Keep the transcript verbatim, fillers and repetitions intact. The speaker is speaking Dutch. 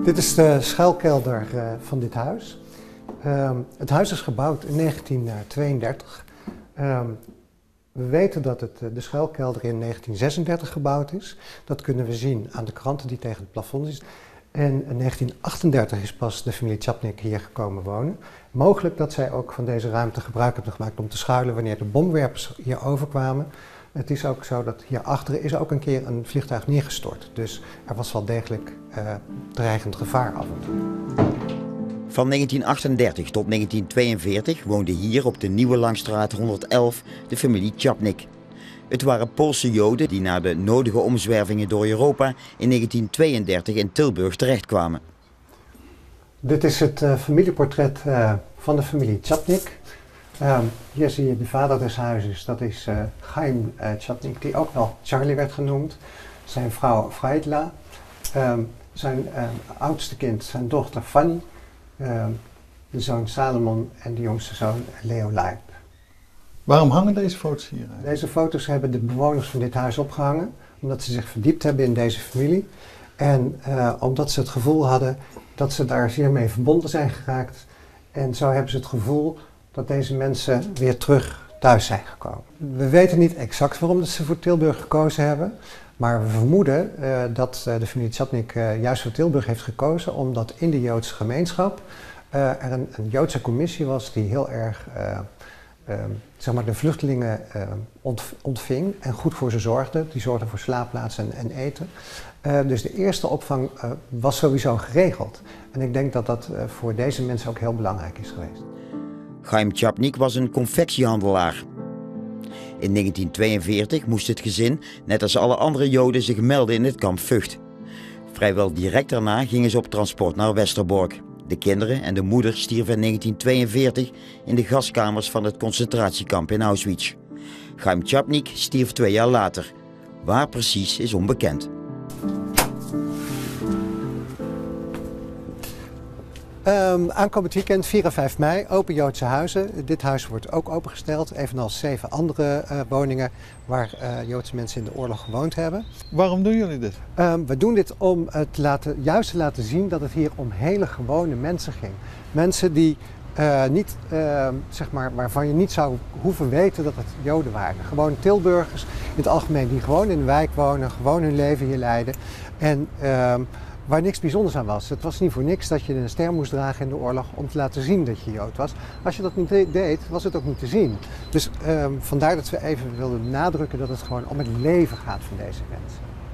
Dit is de schuilkelder uh, van dit huis. Um, het huis is gebouwd in negentien tweeëndertig. Um, we weten dat het, de schuilkelder in negentien zesendertig gebouwd is. Dat kunnen we zien aan de kranten die tegen het plafond is. En in negentien achtendertig is pas de familie Chapnik hier gekomen wonen. Mogelijk dat zij ook van deze ruimte gebruik hebben gemaakt om te schuilen wanneer de bomwerpers hier overkwamen. Het is ook zo dat hier achteren is ook een keer een vliegtuig neergestort. Dus er was wel degelijk uh, dreigend gevaar af en toe. Van negentien achtendertig tot negentien tweeënveertig woonde hier op de Nieuwe Langstraat honderdelf de familie Chapnik. Het waren Poolse Joden die na de nodige omzwervingen door Europa in negentien tweeëndertig in Tilburg terechtkwamen. Dit is het uh, familieportret uh, van de familie Chapnik. Um, hier zie je de vader des huizes, dat is uh, Chaim uh, Chapnik, die ook wel Charlie werd genoemd. Zijn vrouw Freidla, um, zijn uh, oudste kind, zijn dochter Fanny, um, de zoon Salomon en de jongste zoon Leo Leib. Waarom hangen deze foto's hier eigenlijk? Deze foto's hebben de bewoners van dit huis opgehangen, omdat ze zich verdiept hebben in deze familie. En uh, omdat ze het gevoel hadden dat ze daar zeer mee verbonden zijn geraakt. En zo hebben ze het gevoel dat deze mensen weer terug thuis zijn gekomen. We weten niet exact waarom ze voor Tilburg gekozen hebben. Maar we vermoeden uh, dat uh, de familie Chapnik uh, juist voor Tilburg heeft gekozen omdat in de Joodse gemeenschap uh, er een, een Joodse commissie was die heel erg uh, uh, zeg maar de vluchtelingen uh, ontving en goed voor ze zorgde. Die zorgde voor slaapplaatsen en, en eten. Uh, dus de eerste opvang uh, was sowieso geregeld. En ik denk dat dat uh, voor deze mensen ook heel belangrijk is geweest. Chaim Chapnik was een confectiehandelaar. In negentien tweeënveertig moest het gezin, net als alle andere Joden, zich melden in het kamp Vught. Vrijwel direct daarna gingen ze op transport naar Westerbork. De kinderen en de moeder stierven in negentien tweeënveertig in de gaskamers van het concentratiekamp in Auschwitz. Chaim Chapnik stierf twee jaar later. Waar precies is onbekend. Um, aankomend weekend, vier en vijf mei, open Joodse huizen. Dit huis wordt ook opengesteld, evenals zeven andere uh, woningen waar uh, Joodse mensen in de oorlog gewoond hebben. Waarom doen jullie dit? Um, we doen dit om het laten, juist te laten zien dat het hier om hele gewone mensen ging. Mensen die uh, niet, uh, zeg maar, waarvan je niet zou hoeven weten dat het Joden waren. Gewoon Tilburgers in het algemeen die gewoon in de wijk wonen, gewoon hun leven hier leiden. En, um, waar niks bijzonders aan was. Het was niet voor niks dat je een ster moest dragen in de oorlog om te laten zien dat je Jood was. Als je dat niet deed, was het ook niet te zien. Dus um, vandaar dat we even wilden benadrukken dat het gewoon om het leven gaat van deze mensen.